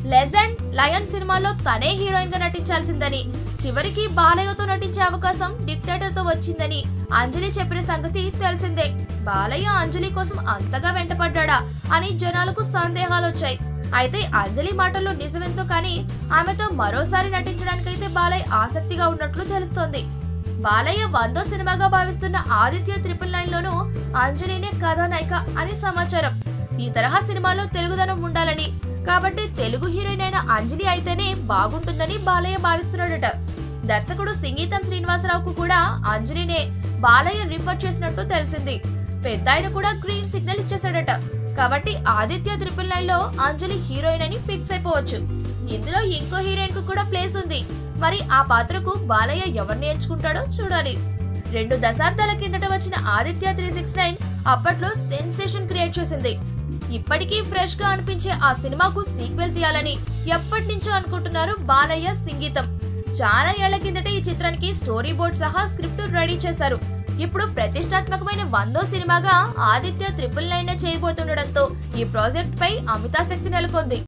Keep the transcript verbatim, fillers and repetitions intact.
Legend lion సినిమాలో తనే heroine గా నటించాల్సిందని, చివరికి బాలయ్యతో నటించే అవకాశం డిక్టేటర్ తో వచ్చిందని అంజలి చెప్పిన సంగతి తెలిసిందే. బాలయ్య అంజలి కోసం అంతగా వెంటపడ్డా అని జనాలకు సందేహాలు వచ్చాయి. అయితే అంజలి మాటల్లో నిజమెంతో కానీ ఆమెతో మరోసారి నటించడానికైతే బాలయ్య ఆసక్తిగా ఉన్నట్లు తెలుస్తోంది. బాలయ్య వందో సినిమాగా భావిస్తున్న ఆదిత్య ట్రిపుల్ నైన్ లోనూ అంజలినే కథానాయిక అని సమాచారం. ఈ తరహా సినిమాలో తెలుగుదనం ఉండాలని, కాబట్టి తెలుగు హీరోయిన్ అయిన అంజలి అయితేనే బాగుంటుందని బాలయ్య భావిస్తున్నాడట. దర్శకుడు సింగీతం శ్రీనివాసరావుకు కూడా అంజలినే బాలయ్య రిఫర్ చేసినట్టు తెలిసింది. పెద్ద ఆయన కూడా గ్రీన్ సిగ్నల్ ఇచ్చేసాడట. కాబట్టి ఆదిత్య ట్రిపుల్ నైన్ లో అంజలి హీరోయిన్ అని ఫిక్స్ అయిపోవచ్చు. ఇందులో ఇంకో హీరోయిన్ కు కూడా ప్లేస్ ఉంది. మరి ఆ పాత్రకు బాలయ్య ఎవరిని ఎంచుకుంటాడో చూడాలి. రెండు దశాబ్దాల కిందట వచ్చిన ఆదిత్య త్రీ సిక్స్ నైన్ అప్పట్లో సెన్సేషన్ క్రియేట్ చేసింది. ఇప్పటికీ ఫ్రెష్ గా అనిపించే ఆ సినిమాకు సీక్వెల్ తీయాలని ఎప్పటి నుంచో అనుకుంటున్నారు బాలయ్య, సింగీతం. చాలా ఏళ్ల కిందట ఈ చిత్రానికి స్టోరీ బోర్డ్ సహా స్క్రిప్ట్ రెడీ చేశారు. ఇప్పుడు ప్రతిష్టాత్మకమైన వందో సినిమాగా ఆదిత్య ట్రిపుల్ నైన్ చేయబోతుండటంతో ఈ ప్రాజెక్ట్ పై అమితాశక్తి నెలకొంది.